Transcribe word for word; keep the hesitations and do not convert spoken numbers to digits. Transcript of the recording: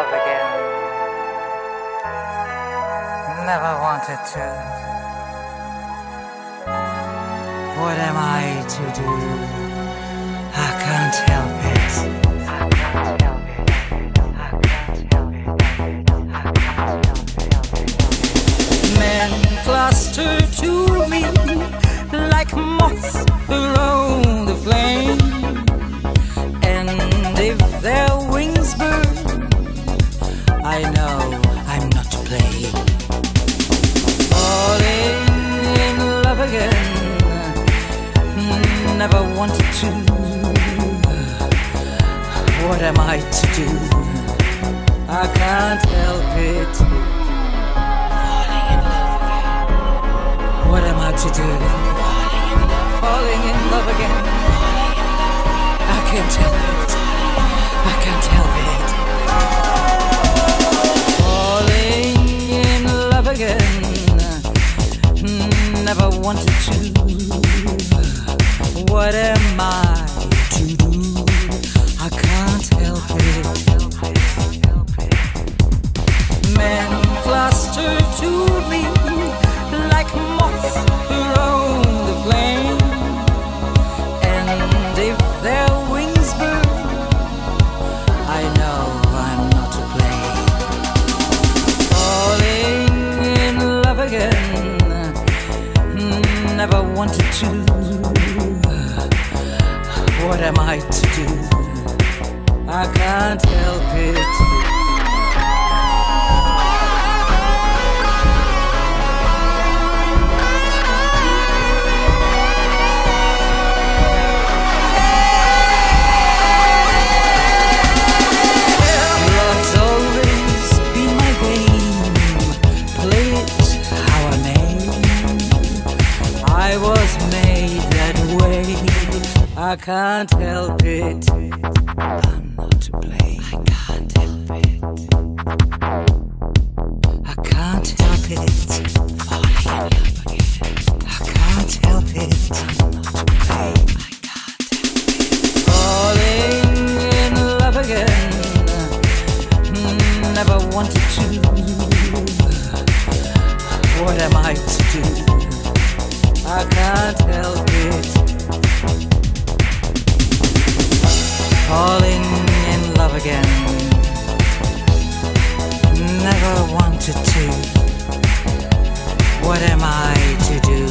love again. Never wanted to. What am I to do? I can't help it. I can't help it. I can't help it. I can't help it. Men cluster to me like moths around the flame, and if their wings burn, I know I'm not to blame. Falling in love again, never wanted to. What am I to do? I can't help it. Falling in love again. What am I to do? Falling in love again. I can't help it. I can't help it. Falling in love again, never wanted to. What am I to do? I can't help it. Men cluster to me like moths around the flame, and if their wings burn, I know I'm not to blame. Falling in love again, never wanted to. What am I to do? I can't help it. Love's always been my game. Play it how I may. I was made that way. I can't help it. I'm not to blame. I can't help it. I can't help it. Falling in love again. I can't help it. I'm not to blame. I can't help it. Falling in love again, never wanted to. What am I to do? I can't help it. Falling in love again, never wanted to. What am I to do?